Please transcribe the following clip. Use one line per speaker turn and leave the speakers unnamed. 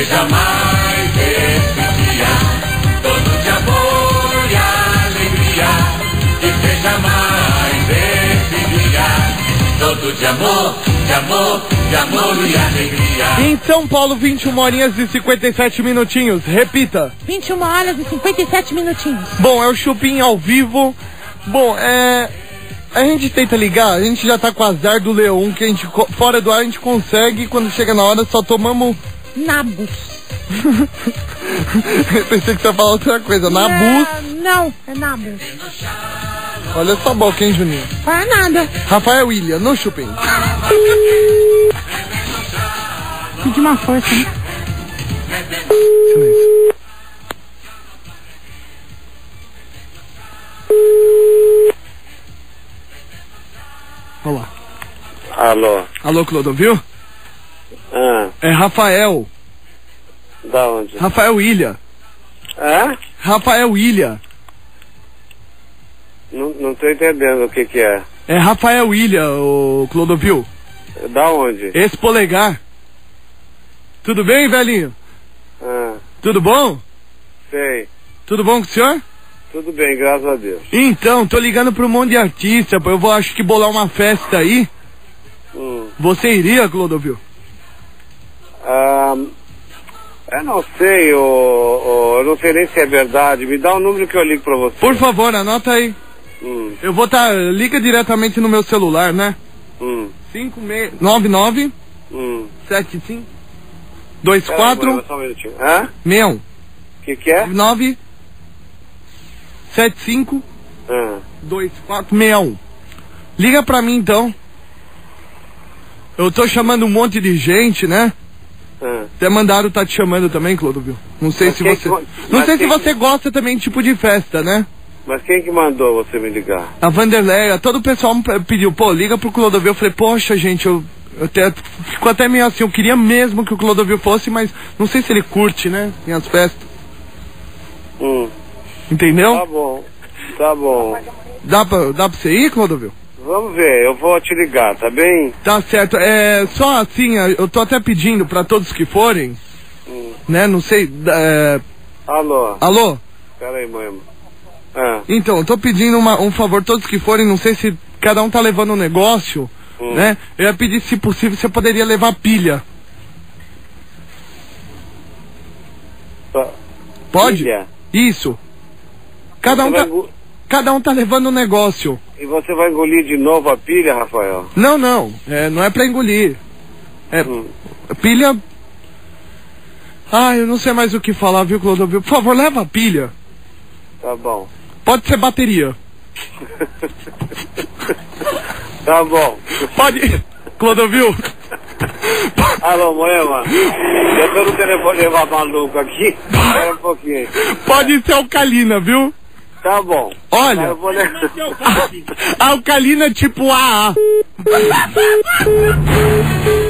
seja mais esse dia, todo de amor e alegria. Que seja mais esse dia, todo de amor, de amor, de amor e alegria.
Em São Paulo, 21 horinhas e 57 minutinhos. Repita.
21 horas e 57 minutinhos.
Bom, é o Chupim ao vivo. Bom, a gente tenta ligar, a gente já tá com o azar do Leão, que a gente, fora do ar, a gente consegue, quando chega na hora, só tomamos...
Nabus.
Pensei que você ia falar outra coisa, Nabus.
Não, é Nabus.
Olha essa boca, hein, Juninho?
Para nada.
Rafael William, no Chupim.
Pedi uma força, né?
Silêncio. Olá.
Alô?
Alô, Clodovil?
Ah,
É Rafael.
da onde?
Rafael William.
É?
Rafael William.
Não tô entendendo o que é.
É Rafael William, o Clodovil.
Da onde?
Esse polegar. Tudo bem, velhinho?
Ah,
Tudo bom?
sei.
Tudo bom com o senhor?
Tudo bem, graças a Deus.
Então, tô ligando pra um monte de artista, eu vou acho que bolar uma festa aí. Você iria, Clodovil?
Eu não sei, eu não sei nem se é verdade. Me dá o número que eu ligo pra você.
Por favor, anota aí. Eu vou liga diretamente no meu celular, né? 5699 75 24
Só um minutinho. Hã?
61
Que é?
9 75 2461. Liga pra mim então. Eu tô chamando um monte de gente, né? Até mandaram tá te chamando também, Clodovil. Não sei se você. Não sei se você gosta também de tipo de festa, né?
Mas quem que mandou você me ligar?
A Vanderleia, todo o pessoal me pediu, pô, liga pro Clodovil. Eu falei, poxa, gente, eu fico até meio assim, eu queria mesmo que o Clodovil fosse, mas não sei se ele curte, né? Minhas festas. Entendeu?
Tá bom, tá bom.
Dá pra você ir, Clodovil?
Vamos ver, eu vou te ligar, tá bem?
Tá certo, só assim, eu tô até pedindo pra todos que forem, né, não sei,
Alô?
Alô?
Pera aí, mãe.
Então, eu tô pedindo um favor, todos que forem, não sei se cada um tá levando um negócio, né, eu ia pedir, se possível, você poderia levar pilha. Pode?
Pilha?
Isso. Cada um tá levando um negócio.
E você vai engolir de novo a pilha, Rafael?
Não, não é pra engolir. Pilha... eu não sei mais o que falar, viu, Clodovil? Por favor, leva a pilha.
Tá bom.
Pode ser bateria.
Tá bom.
Pode... Clodovil.
Alô, Moema. Eu tô no telefone levar maluco aqui. Espera um pouquinho.
Pode ser alcalina, viu?
Tá bom.
Olha, alcalina tipo AA.